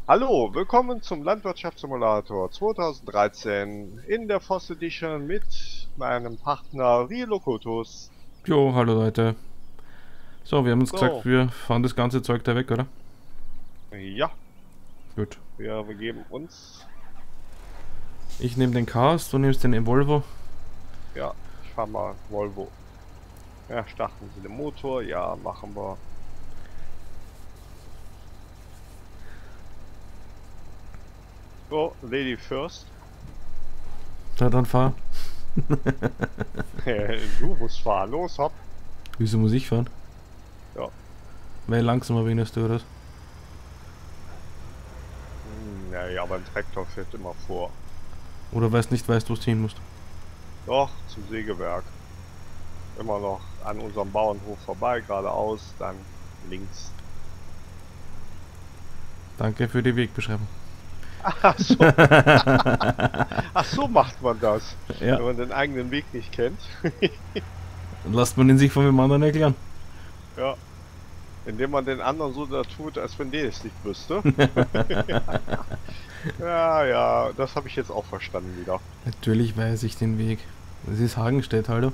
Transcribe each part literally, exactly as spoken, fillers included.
Hallo, willkommen zum Landwirtschaftssimulator zweitausenddreizehn in der Voss Edition mit meinem Partner Rilokotus. Jo, hallo Leute. So, wir haben uns gesagt, So, wir fahren das ganze Zeug da weg, oder? ja, Gut. wir begeben uns. Ich nehme den Chaos, du nimmst den Volvo. Ja, ich fahre mal Volvo. Ja, starten Sie den Motor. Ja, machen wir. So, Lady first. Na dann fahr. Du musst fahren. Los, hopp. Wieso muss ich fahren? Ja, Weil langsamer bin als du, oder? hm, ja, aber ein Traktor fährt immer vor. Oder weißt nicht, weißt, wo du hin musst. Doch, zum Sägewerk. Immer noch an unserem Bauernhof vorbei, geradeaus, dann links. Danke für die Wegbeschreibung. Ach so, ach so macht man das, Ja, wenn man den eigenen Weg nicht kennt. dann lasst man ihn sich von dem anderen erklären. Ja, indem man den anderen so da tut, als wenn der es nicht wüsste. Ja, ja, das habe ich jetzt auch verstanden wieder. Natürlich weiß ich den Weg. Das ist Hagenstedt, hallo.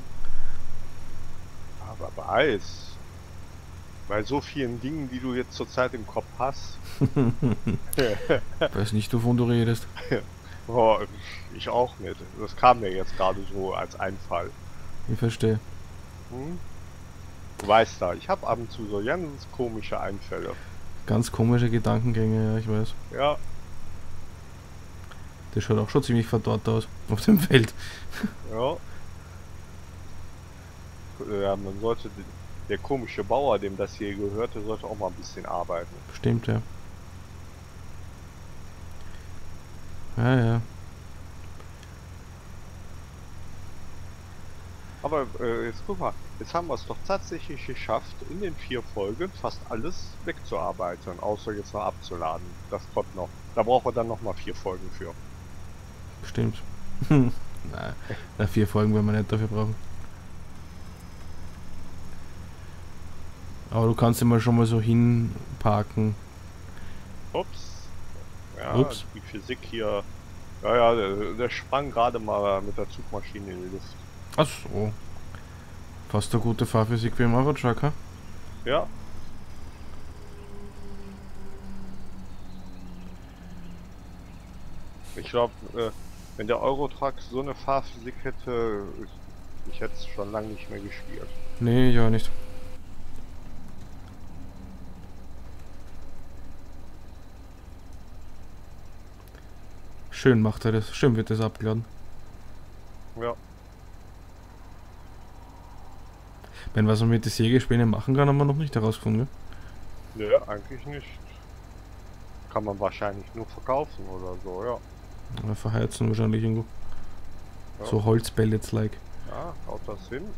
Aber weiß, bei so vielen Dingen, die du jetzt zurzeit im Kopf hast. Weiß nicht, wovon du redest. Oh, ich auch nicht. Das kam mir jetzt gerade so als Einfall. Ich verstehe. Hm? Du weißt da, ich habe ab und zu so ganz komische Einfälle. Ganz komische Gedankengänge, ja, ich weiß. Ja, Das schaut auch schon ziemlich verdorrt aus. Auf dem Feld. ja. Ja, man sollte, der komische Bauer, dem das hier gehörte, sollte auch mal ein bisschen arbeiten. Stimmt, ja. Ja, ja. Aber äh, jetzt guck mal, jetzt haben wir es doch tatsächlich geschafft, in den vier Folgen fast alles wegzuarbeiten, außer jetzt noch abzuladen. Das kommt noch. Da brauchen wir dann noch mal vier Folgen für. Stimmt. Nein, na, vier Folgen werden wir nicht dafür brauchen. Aber du kannst immer schon mal so hinparken. Ups. Ja, Ups. die Physik hier. Ja, ja, der, der sprang gerade mal mit der Zugmaschine in die Luft. Ach so. Fast eine gute Fahrphysik wie im Eurotruck, ha? Ja, ich glaube, äh, wenn der Eurotruck so eine Fahrphysik hätte, ich, ich hätte es schon lange nicht mehr gespielt. Nee, ja nicht. Schön macht er das. Schön wird das abgeladen. Ja, Wenn was man mit den Sägespänen machen kann, haben wir noch nicht herausgefunden, nö, eigentlich nicht. Kann man wahrscheinlich nur verkaufen oder so, ja. gell? Ja, verheizen wahrscheinlich irgendwo. Ja, So Holzpellets-like. ja, haut das hin.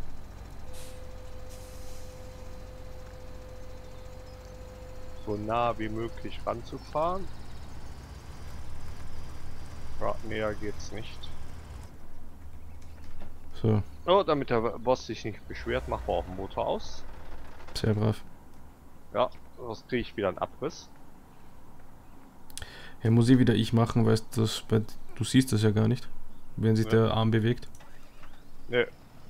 So nah wie möglich ranzufahren. Ja, näher geht's nicht. So, Oh, damit der Boss sich nicht beschwert, machen wir auch den Motor aus. sehr brav. Ja, sonst kriege ich wieder einen Abriss. Ja, muss ich wieder ich machen, weil das bei, du siehst das ja gar nicht, wenn sich Ne, der Arm bewegt. ne.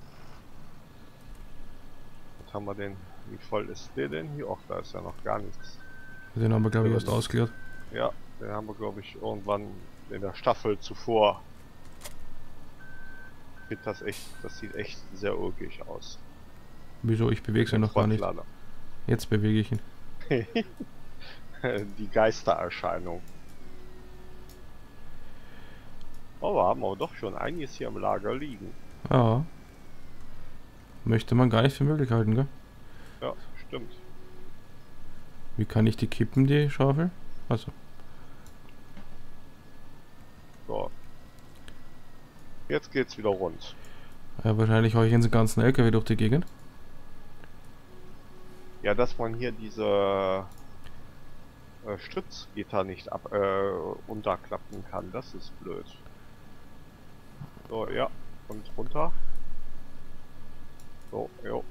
Was haben wir denn? Wie voll ist der denn hier? Och, da ist ja noch gar nichts. Den haben wir, glaube ich, erst Drin. ausgeleert. Ja, den haben wir, glaube ich, irgendwann in der Staffel zuvor. Ich finde das echt, das sieht echt sehr ulkig aus. Wieso? Ich bewege Mit es ja dem noch gar nicht. Frontlader. Jetzt bewege ich ihn. Die Geistererscheinung. Oh, wir haben aber doch schon einiges hier im Lager liegen. Ja. Möchte man gar nicht für möglich halten, gell? Ja, stimmt. Wie kann ich die kippen, die Schaufel? Also, So. Jetzt geht's wieder rund. ja, wahrscheinlich haue ich den ganzen L K W durch die Gegend. Ja, dass man hier diese äh, Stützgitter nicht ab, äh, unterklappen kann, das ist blöd. So, ja. Und runter. So, jo.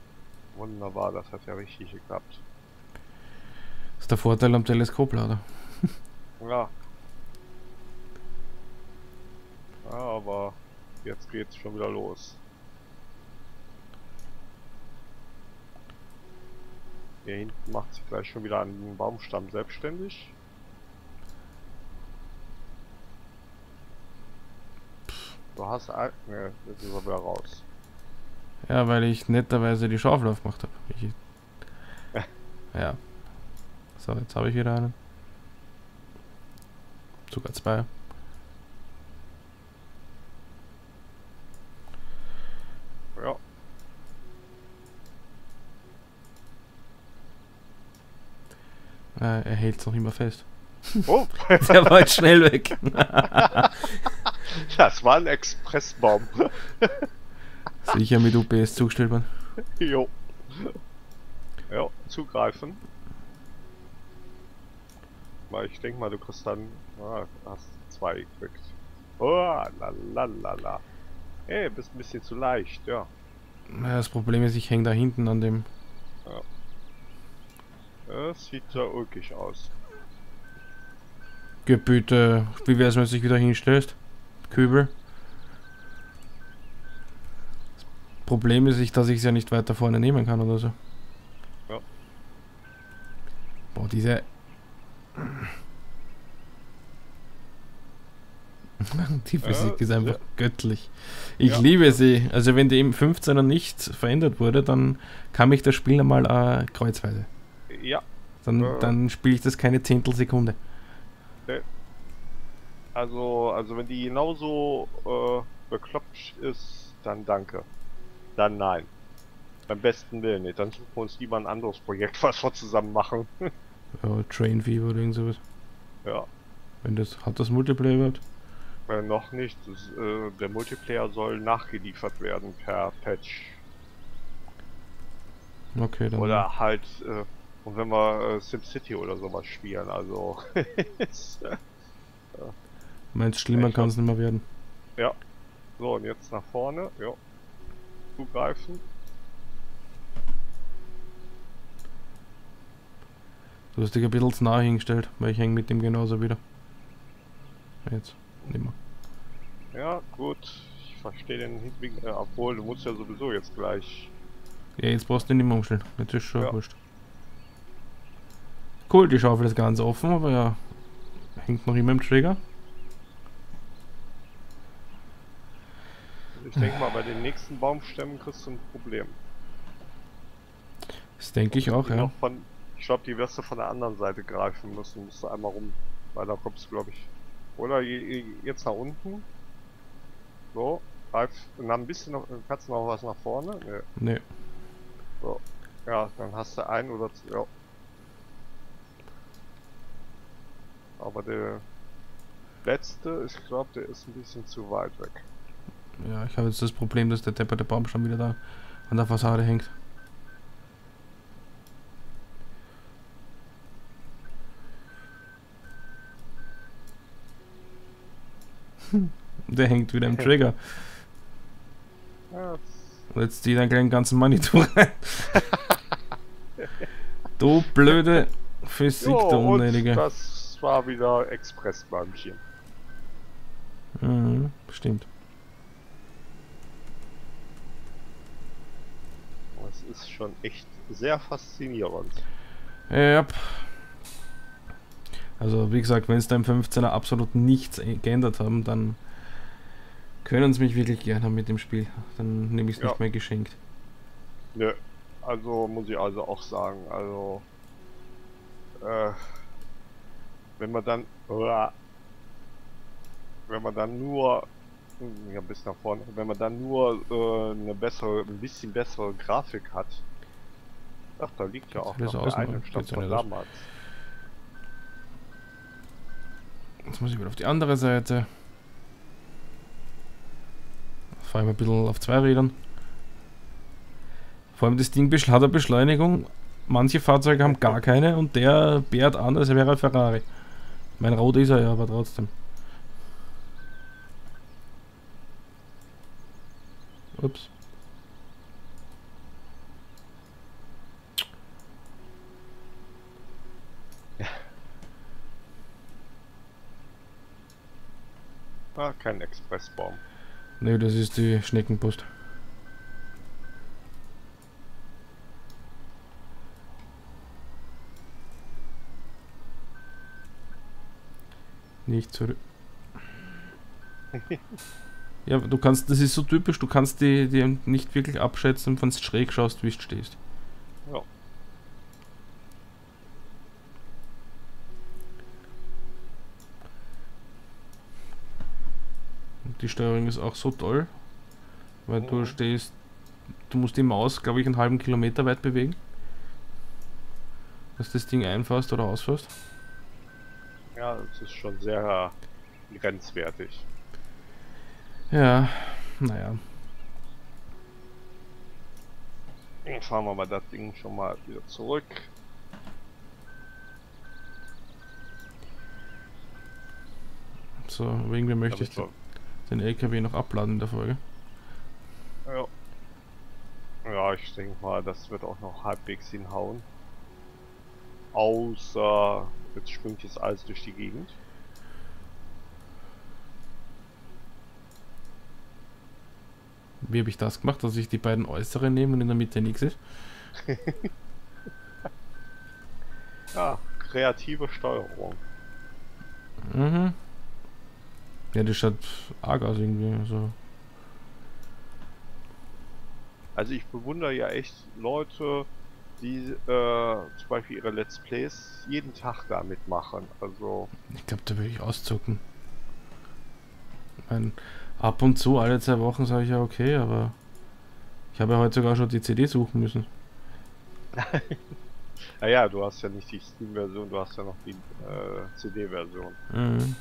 Wunderbar, das hat ja richtig geklappt. Das ist der Vorteil am Teleskoplader. Ja. Ja, aber jetzt geht's schon wieder los. Hier hinten macht sich gleich schon wieder ein Baumstamm selbstständig. Du hast ein... Ne, jetzt ist er wieder raus. Ja, weil ich netterweise die Schaufel aufgemacht habe. Ich, ja. So, jetzt habe ich wieder einen. Sogar zwei. Ja. Äh, er hält es noch immer fest. Oh! Der war jetzt schnell weg. Das war ein Expressbaum. Sicher mit U P S zugestellt worden. Jo. Ja, zugreifen. Weil ich denke mal, du kriegst dann... Ah, hast zwei gekriegt. Oh, lalalala. Ey, bist ein bisschen zu leicht, ja. Ja, das Problem ist, ich hänge da hinten an dem... Ja. Das sieht ja ulkig aus. Gebüte. Wie wär's, wenn du dich wieder hinstellst? Kübel. Das Problem ist, ich, dass ich es ja nicht weiter vorne nehmen kann oder so. Ja. Boah, diese... Die Physik Ja, ist einfach ja. göttlich. Ich Ja. liebe sie. Also wenn die im fünfzehner nicht verändert wurde, dann kann mich das Spiel einmal äh, kreuzweise. Ja. Dann, Äh. dann spiele ich das keine Zehntelsekunde. Also, also wenn die genauso äh, bekloppt ist, dann danke. Dann nein. Beim besten Willen nicht. Dann suchen wir uns lieber ein anderes Projekt, was wir zusammen machen. Ja, Train Fever oder irgend sowas. Ja. Wenn das, hat das Multiplayer überhaupt? Äh, noch nicht. Das, äh, der Multiplayer soll nachgeliefert werden per Patch. Okay, dann. Oder halt, äh, und wenn wir äh, SimCity oder sowas spielen, also. ist, äh, Meinst schlimmer Ich kann es nicht mehr werden. ja. So, und jetzt nach vorne. Ja. Zugreifen. Du hast dich ein bisschen zu nahe hingestellt, weil ich hänge mit dem genauso wieder. Jetzt, nicht mehr. Ja, gut. Ich verstehe den Hinweg. Äh, obwohl, du musst ja sowieso jetzt gleich. Ja, jetzt brauchst du nicht mehr umstellen. Jetzt ist schon Ja. wurscht. Cool, die Schaufel ist ganz offen, aber ja, hängt noch immer im Trigger. Ich denke mal, bei den nächsten Baumstämmen kriegst du ein Problem. Das denke ich auch, Die ja. noch Von, ich glaube, die wirst du von der anderen Seite greifen müssen. Musst du einmal rum. Weil da kommst du, glaube ich. Oder je- je- jetzt nach unten. So. Greif. Und dann ein bisschen noch. Kannst du noch was nach vorne? Nee. Nee. So. Ja, dann hast du ein oder zwei. Ja. Aber der letzte, ich glaube, der ist ein bisschen zu weit weg. Ja, ich habe jetzt das Problem, dass der depperte Baumstamm wieder da an der Fassade hängt. Der hängt wieder im Trigger. Ja, Und jetzt zieht er gleich den ganzen Manitou rein. Du blöde Physik, jo, der und Unnötige. das war wieder Expressbäumchen. Mhm, stimmt. Das ist schon echt sehr faszinierend. Ja. Also wie gesagt, wenn es da im fünfzehner absolut nichts geändert haben, dann können sie mich wirklich gerne haben mit dem Spiel. Dann nehme ich es Ja. nicht mehr geschenkt. Nö, also muss ich also auch sagen, also äh, wenn man dann uah, wenn man dann nur ja, bis nach vorne, wenn man dann nur äh, eine bessere, ein bisschen bessere Grafik hat. Ach, da liegt ja auch Alles noch der außen, eine oder? Stand Geht's ja von nicht aus. damals. Jetzt muss ich wieder auf die andere Seite. Fahre ich ein bisschen auf zwei Rädern. Vor allem das Ding besch- hat eine Beschleunigung. Manche Fahrzeuge haben gar keine und der bärt an, als wäre ein Ferrari. Mein Rot ist er ja, aber trotzdem. Ups. Ah, kein Expressbaum. Ne, das ist die Schneckenpost. Nicht zurück. Ja, du kannst, das ist so typisch, du kannst die, die nicht wirklich abschätzen, wenn du schräg schaust, wie du stehst. Ja. Und die Steuerung ist auch so toll, weil du Mhm. stehst, du musst die Maus, glaube ich, einen halben Kilometer weit bewegen, dass das Ding einfasst oder ausfasst. Ja, das ist schon sehr grenzwertig. Ja, naja. Dann fahren wir mal das Ding schon mal wieder zurück. So, irgendwie möchte ich Damit den L K W noch abladen in der Folge. wir, ja. Ja, ich denke mal, das wird auch noch halbwegs hinhauen. Außer jetzt schwimmt jetzt alles durch die Gegend. Wie habe ich das gemacht, dass ich die beiden äußeren nehme und in der Mitte nichts ist? Ja, kreative Steuerung. Mhm. Ja, das schaut arg aus irgendwie. Also. Also ich bewundere ja echt Leute, die äh, zum Beispiel ihre Let's Plays jeden Tag damit machen. Also Ich glaube, da würde ich auszucken. Ich mein, ab und zu, alle zwei Wochen sage ich ja okay, aber ich habe ja heute sogar schon die C D suchen müssen. naja, du hast ja nicht die Steam-Version, du hast ja noch die äh, C D-Version. Mhm.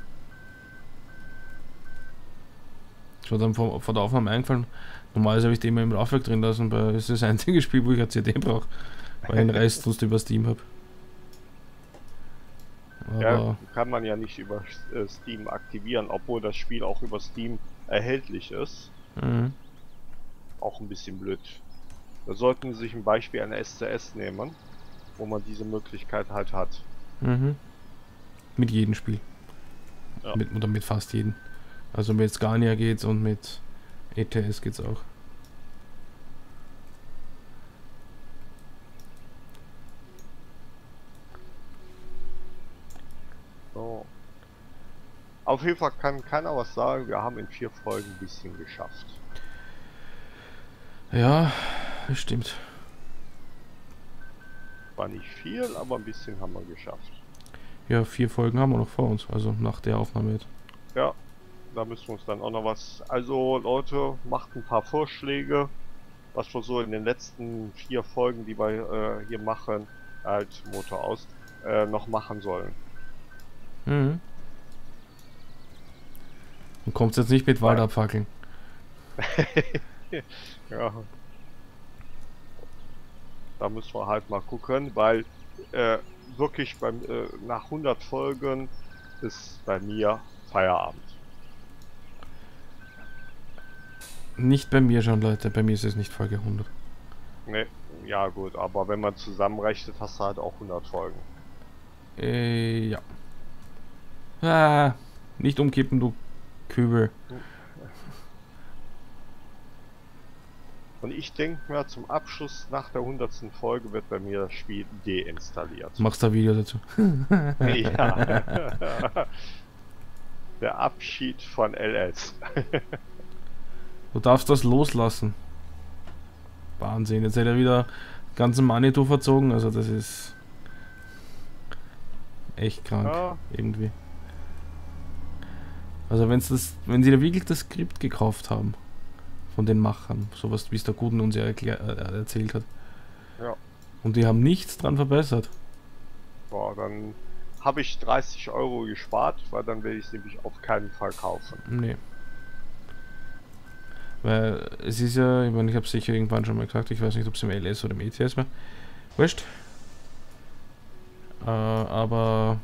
Ich war dann vor, vor der Aufnahme eingefallen, normalerweise habe ich die immer im Laufwerk drin lassen, weil es ist das einzige Spiel, wo ich eine C D brauche, weil ich den Rest sonst über Steam habe. Aber Ja, kann man ja nicht über äh, Steam aktivieren, obwohl das Spiel auch über Steam erhältlich ist. mhm. Auch ein bisschen blöd. Da sollten Sie sich ein Beispiel an S C S nehmen, wo man diese Möglichkeit halt hat. Mhm. Mit jedem Spiel. Ja. Mit, oder mit fast jedem. Also mit Scania geht's und mit E T S geht's auch. So. Auf jeden Fall kann keiner was sagen, wir haben in vier Folgen ein bisschen geschafft. Ja, das stimmt. War nicht viel, aber ein bisschen haben wir geschafft. Ja, vier Folgen haben wir noch vor uns, also nach der Aufnahme jetzt. Ja, da müssen wir uns dann auch noch was... Also Leute, macht ein paar Vorschläge, was wir so in den letzten vier Folgen, die wir äh, hier machen, halt Motor aus, äh, noch machen sollen. Mhm. Du kommst jetzt nicht mit Wald abfackeln. ja. Da müssen wir halt mal gucken, weil äh, wirklich beim, äh, nach hundert Folgen ist bei mir Feierabend. Nicht bei mir schon, Leute. Bei mir ist es nicht Folge hundert. Ne, ja gut, aber wenn man zusammenrechnet, hast du halt auch hundert Folgen. Äh, ja. Ah, nicht umkippen, du Kübel. Und ich denke mir, zum Abschluss nach der hundertsten Folge wird bei mir das Spiel deinstalliert. Machst du ein Video dazu? Ja. Der Abschied von L S. Du darfst das loslassen. Wahnsinn, jetzt hat er wieder ganzen Manitou verzogen, also das ist echt krank, Ja. irgendwie. Also wenn's das, wenn sie da wirklich das Skript gekauft haben von den Machern, sowas wie es der Guten uns ja erklär, äh, erzählt hat. Ja. Und die haben nichts dran verbessert. Boah, dann habe ich dreißig Euro gespart, weil dann werde ich es nämlich auf keinen Fall kaufen. Nee. Weil es ist ja, ich meine, ich habe es sicher irgendwann schon mal gesagt, ich weiß nicht, ob es im L S oder im E T S war. Wurscht. Äh, aber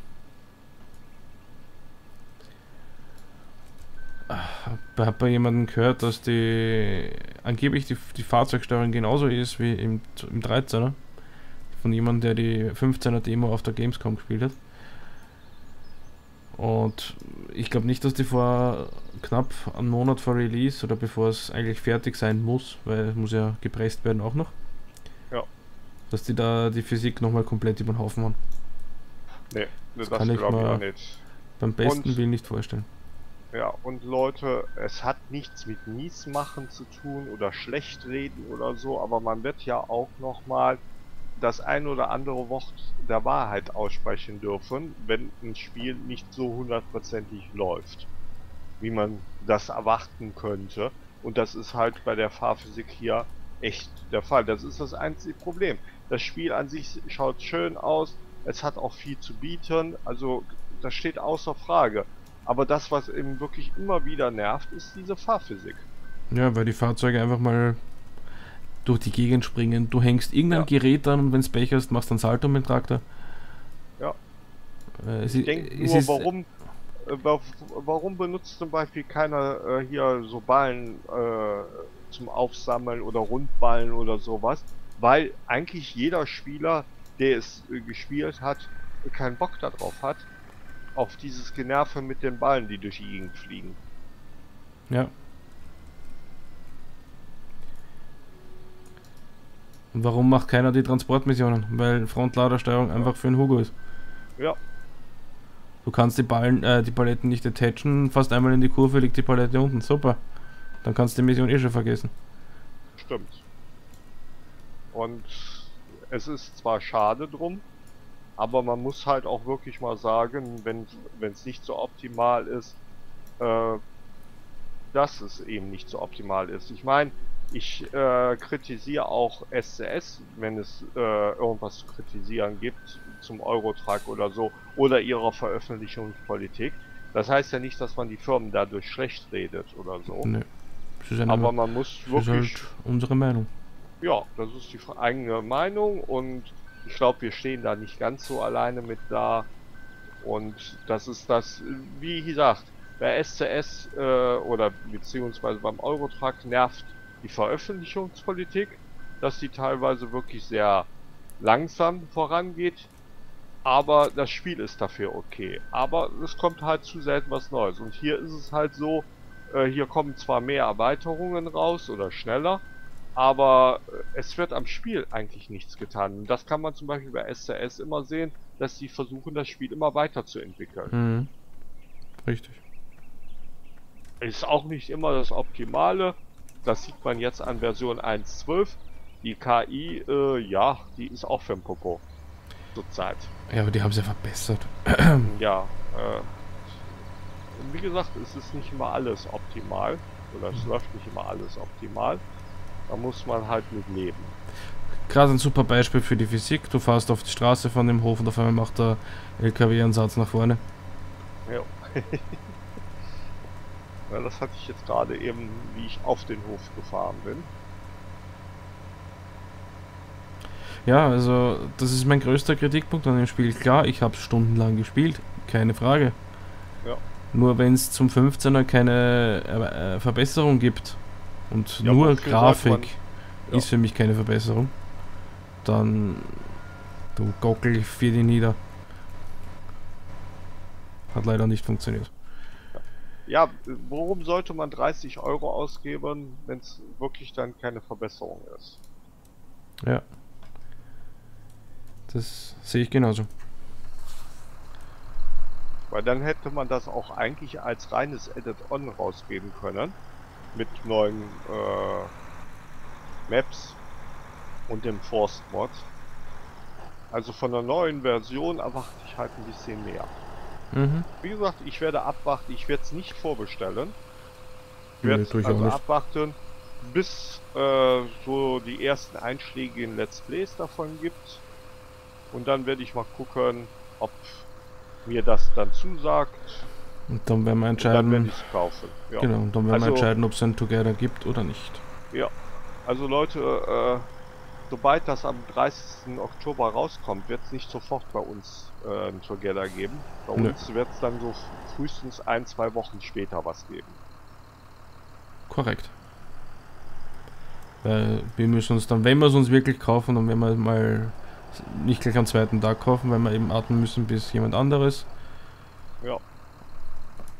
ich habe bei jemandem gehört, dass die angeblich die, die Fahrzeugsteuerung genauso ist wie im, im dreizehner. Von jemandem, der die fünfzehner Demo auf der Gamescom gespielt hat. Und ich glaube nicht, dass die vor knapp einen Monat vor Release oder bevor es eigentlich fertig sein muss, weil es muss ja gepresst werden auch noch, Ja. dass die da die Physik nochmal komplett über den Haufen haben. Nee, Das das kann ich glaube ich mir auch nicht. beim besten Und- Willen nicht vorstellen. Ja, und Leute, es hat nichts mit Miesmachen zu tun oder Schlechtreden oder so, aber man wird ja auch nochmal das ein oder andere Wort der Wahrheit aussprechen dürfen, wenn ein Spiel nicht so hundertprozentig läuft, wie man das erwarten könnte. Und das ist halt bei der Fahrphysik hier echt der Fall. Das ist das einzige Problem. Das Spiel an sich schaut schön aus, es hat auch viel zu bieten, also das steht außer Frage. Aber das, was eben wirklich immer wieder nervt, ist diese Fahrphysik. Ja, weil die Fahrzeuge einfach mal durch die Gegend springen. Du hängst irgendein Ja. Gerät an und wenn es Pech hast, machst du einen Salto mit dem Traktor. Ja. Äh, es Ich i- denke es nur, ist- warum, äh, wa- warum benutzt zum Beispiel keiner äh, hier so Ballen äh, zum Aufsammeln oder Rundballen oder sowas? Weil eigentlich jeder Spieler, der es äh, gespielt hat, keinen Bock darauf hat, auf dieses Generve mit den Ballen, die durch die Gegend fliegen. Ja. Und warum macht keiner die Transportmissionen? Weil Frontladersteuerung einfach für einen Hugo ist. Ja, Du kannst die Ballen, äh, die Paletten nicht attachen, fast einmal in die Kurve liegt die Palette unten. Super. Dann kannst du die Mission eh schon vergessen. stimmt. Und es ist zwar schade drum, aber man muss halt auch wirklich mal sagen, wenn es nicht so optimal ist, äh, dass es eben nicht so optimal ist. Ich meine, ich äh, kritisiere auch S C S, wenn es äh, irgendwas zu kritisieren gibt zum Eurotruck oder so oder ihrer Veröffentlichungspolitik. Das heißt ja nicht, dass man die Firmen dadurch schlecht redet oder so. Nö. Das ist, eine, Aber man muss das ist wirklich, halt unsere Meinung. ja, das ist die eigene Meinung und ich glaube, wir stehen da nicht ganz so alleine mit da. Und das ist das, wie gesagt, bei S C S äh, oder beziehungsweise beim Eurotruck nervt die Veröffentlichungspolitik, dass die teilweise wirklich sehr langsam vorangeht, aber das Spiel ist dafür okay. Aber es kommt halt zu selten was Neues. Und hier ist es halt so, äh, hier kommen zwar mehr Erweiterungen raus oder schneller, aber äh, es wird am Spiel eigentlich nichts getan. Und das kann man zum Beispiel bei S C S immer sehen, dass die versuchen, das Spiel immer weiterzuentwickeln. Mhm. Richtig. Ist auch nicht immer das Optimale. Das sieht man jetzt an Version eins Punkt zwölf. Die K I, äh, ja, die ist auch für ein Popo. Zurzeit. Ja, aber die haben sie ja verbessert. Ja, äh, wie gesagt, es ist nicht immer alles optimal. Oder es läuft nicht immer alles optimal. Da muss man halt mit leben. Gerade ein super Beispiel für die Physik. Du fährst auf die Straße von dem Hof und auf einmal macht der L K W einen Satz nach vorne. Ja. Ja, das hatte ich jetzt gerade eben, wie ich auf den Hof gefahren bin. Ja, also das ist mein größter Kritikpunkt an dem Spiel. Klar, ich habe es stundenlang gespielt, keine Frage. Ja. Nur wenn es zum fünfzehner keine äh, äh, Verbesserung gibt und Ja, nur wofür Grafik sollte man- ist für mich keine Verbesserung, dann du gockel ich für die nieder. Hat leider nicht funktioniert. Ja, worum sollte man dreißig Euro ausgeben, wenn es wirklich dann keine Verbesserung ist? Ja. Das sehe ich genauso. Weil dann hätte man das auch eigentlich als reines Edit-On rausgeben können. Mit neuen äh, Maps und dem Forst-Mod. Also von der neuen Version erwarte ich halt ein bisschen mehr. Mhm. Wie gesagt, ich werde abwarten, ich werde es nicht vorbestellen. Ich Nee, werde tue ich auch also nicht. abwarten, bis äh, so die ersten Einschläge in Let's Plays davon gibt. Und dann werde ich mal gucken, ob mir das dann zusagt. Und dann werden wir Und dann werde entscheiden. ich es kaufen. Ja. Genau, und dann werden Also- wir entscheiden, ob es ein Together gibt oder nicht. Ja. Also Leute, äh, sobald das am dreißigsten Oktober rauskommt, wird es nicht sofort bei uns äh, ein Together geben. Bei Nö. uns wird es dann so frühestens ein, zwei Wochen später was geben. Korrekt. Weil wir müssen uns dann, wenn wir es uns wirklich kaufen, dann werden wir mal nicht gleich am zweiten Tag kaufen, weil wir eben atmen müssen bis jemand anderes. Ja.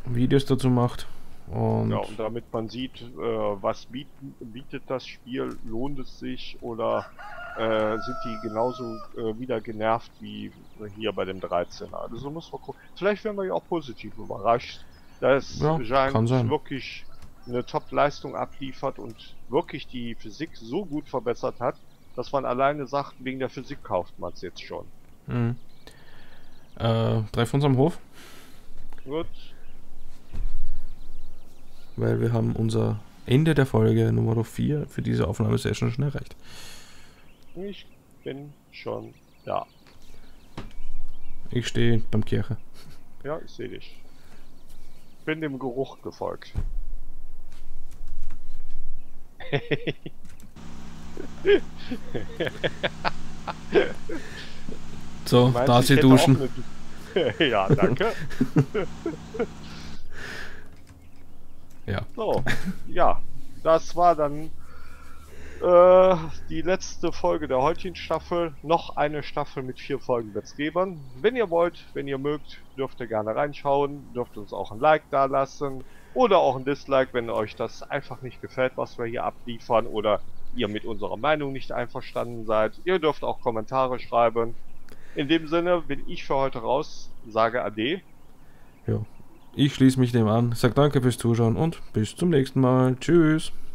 Videos dazu macht. Und, Ja, und damit man sieht, äh, was bieten, bietet das Spiel, lohnt es sich oder äh, sind die genauso äh, wieder genervt wie hier bei dem dreizehner. Also so muss man gucken. Vielleicht werden wir ja auch positiv überrascht, dass ja, kann Giant sein. wirklich eine Top-Leistung abliefert und wirklich die Physik so gut verbessert hat, dass man alleine sagt, wegen der Physik kauft man es jetzt schon. Mhm. Äh, treffen uns am Hof, Gut. weil wir haben unser Ende der Folge Nummer vier für diese Aufnahmesession schon erreicht. Ich bin schon da. Ich stehe beim Kirche. Ja, ich sehe dich. Bin dem Geruch gefolgt. So, Meinst, da ich sie hätte auch duschen. eine- Ja, danke. Ja. So, ja, das war dann äh, die letzte Folge der heutigen Staffel. Noch eine Staffel mit vier Folgen wird's geben. Wenn ihr wollt, wenn ihr mögt, dürft ihr gerne reinschauen, dürft uns auch ein Like da lassen oder auch ein Dislike, wenn euch das einfach nicht gefällt, was wir hier abliefern oder ihr mit unserer Meinung nicht einverstanden seid. Ihr dürft auch Kommentare schreiben. In dem Sinne bin ich für heute raus, sage Ade. Ja. Ich schließe mich dem an, sag danke fürs Zuschauen und bis zum nächsten Mal. Tschüss.